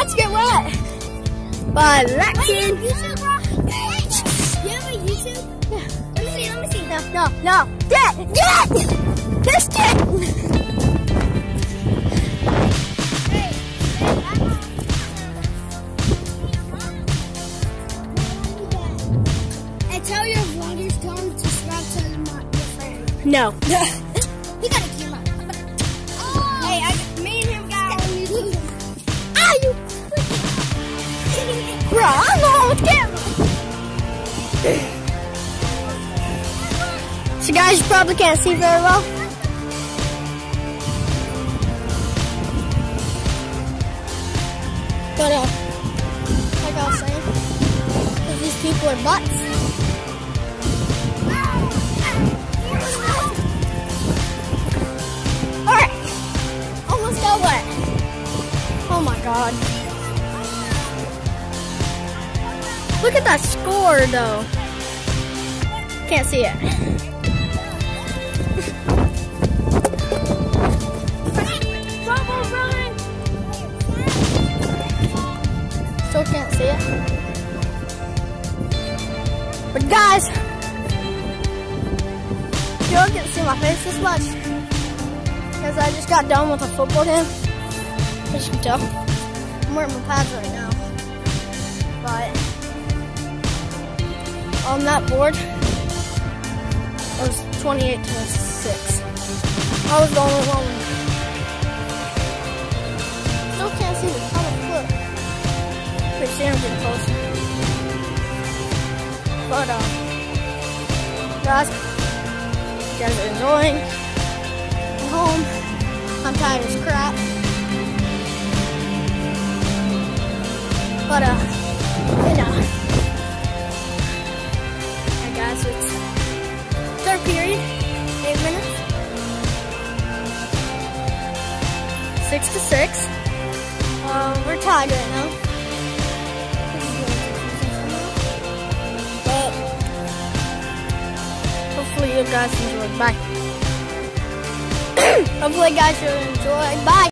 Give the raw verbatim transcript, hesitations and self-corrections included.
let's get wet. By Lexington. Wait, YouTube, bro? Hey, you have a YouTube? Yeah. Let me see, let me see. No, no, no. Get, get! This kid! Hey, hey, tell your vloggers, tell them to subscribe to my, your friend. No. He got a camera. Oh. Hey, I, me and him got on YouTube. Ah, you. Bro, I'm the one with camera. So guys, you probably can't see very well. But uh, like I was saying, these people are butts. Alright, almost got wet. Oh my god. Look at that score though. Can't see it. Still can't see it. But guys, you don't get to see my face this much because I just got done with a football game. As you can tell, I'm wearing my pads right now. But on that board, it was twenty-eight to six. I was the only one. Still can't see the color flip. Wait, see, I'm getting closer. But, um, guys, you guys are enjoying. I'm home. I'm tired as crap. But, uh, you know. Alright, guys, it's third period. Eight minutes. Six to six. Um, we're tied right now. But hopefully you guys enjoyed. Bye. Hopefully you guys will enjoy. Bye.